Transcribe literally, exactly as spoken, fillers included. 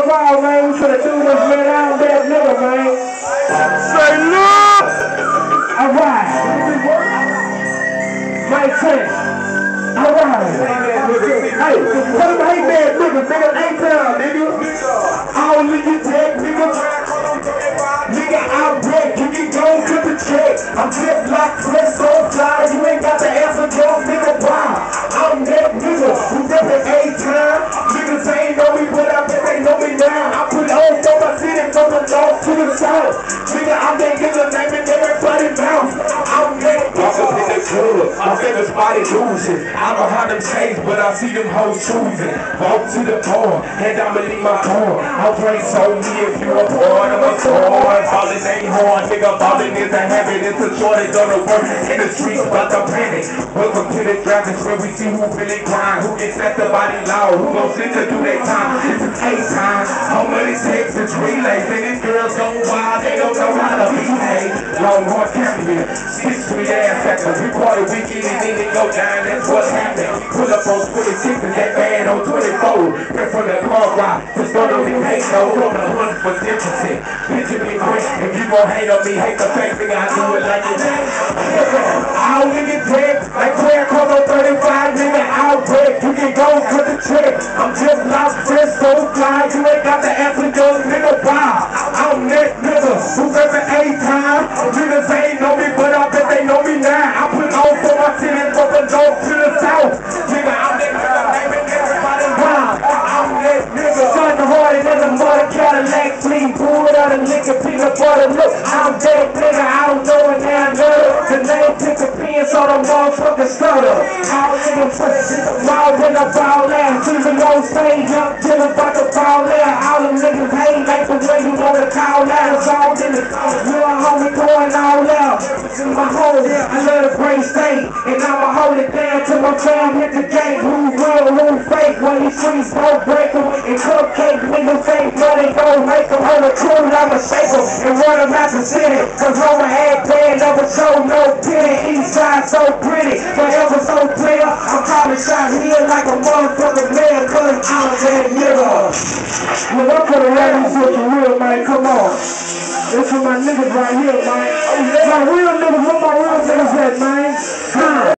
of all, man, we finna do this, man. I don't that nigga, man. Say look! Alright. Mike ten. Alright. Hey, tell him hey bad nigga, nigga, eight time, nigga. All nigga take, nigga. Nigga, out break, you can go to the check. I'm just like fresh so fly, you ain't got the answer, just nigga, wow. I'm that nigga who rep it eight time. Niggas ain't know me, but I bet they know me now. I put on for my city from the north to the south. Nigga, I'm that nigga naming everybody mouth. I'm that nigga in the club, my favorite spot is losing. I'm behind them chains, but I see them hoes choosing. Walk to the bar, and I'ma leave my car. I'll play so me if you a part of a car. Ballin' ain't hard, nigga, ballin' is a habit. It's a shortage on the work in the streets, about to panic. Welcome to the draft, it's where we see who really grind, who gets at the body loud, who gon' sit to do their time. This is eight time, how many takes is relays, and these girls go wild, they don't know how to behave. Longhorn champion, six three ass factors, we party weekend and then they go down, that's what's happening. Pull up on twenty-six and that man on twenty-four, right from the car ride, just don't know me hate no, from the hunt for ten percent. Picture me quick, if you gon' hate on me, hate the fact that I do it like it's I don't get dead, like prayer come on thirty-five, nigga, out break, you can go cut the trick. I'm just lost, fresh, so fly, you ain't got the answer, just nigga, wow. I'm that nigga who rep it eight time. Niggas ain't know me, but I bet they know me now. I put on for my city from the north to the south. Nigga, I'm that nigga, naming everybody wow. I'm that nigga, son harder than the mother Cadillac, clean, pull it out of liquor, peanut butter, look. I'm that nigga, I don't know it now, nigga. The name pick a pen, so the motherfucker stutter. All niggas fresh, wild when I ball out. Even on stage, up, till about to fall out. All them niggas hate like the way you wanna call out. It's all in the you a homie going all out. This is my home, I love the great state. And I'ma hold it down till my fam hit the gate. Who's real, who's fake? When these streets won't break them. And cupcake niggas fake, but they gon' make them. On the crew, I'ma shake them and run them out the city. Cause Roma had band, never show no pity. East side so pretty, forever so clear. I'm calling shots here like a motherfucker man, cause I'm that nigga. Look, I'm gonna rap this shit for real, man, come on. This for my niggas right here, man. My real niggas, where my real niggas at, man?